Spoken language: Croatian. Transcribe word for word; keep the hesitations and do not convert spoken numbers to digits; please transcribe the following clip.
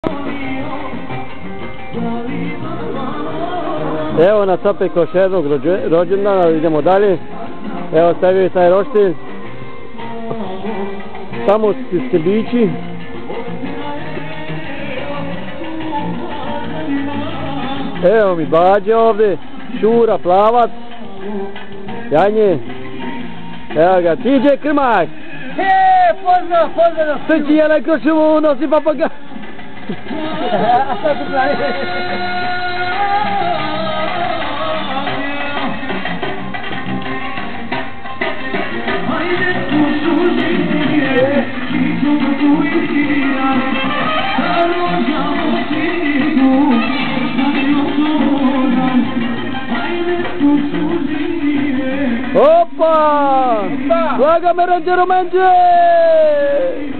Evo nas opet kroz jednog rođendana, idemo dalje. Evo ste vidjeti taj roštilj. Tamo ste bići. Evo mi Bađe ovdje, Šura, Plavac, Janje. Evo ga, Tiđe Krmak. He, pozdrav, pozdrav. Srći je na košumu, nosi papaga. A sad tu pravi. Opa! Blaga me Ranđero Menđe!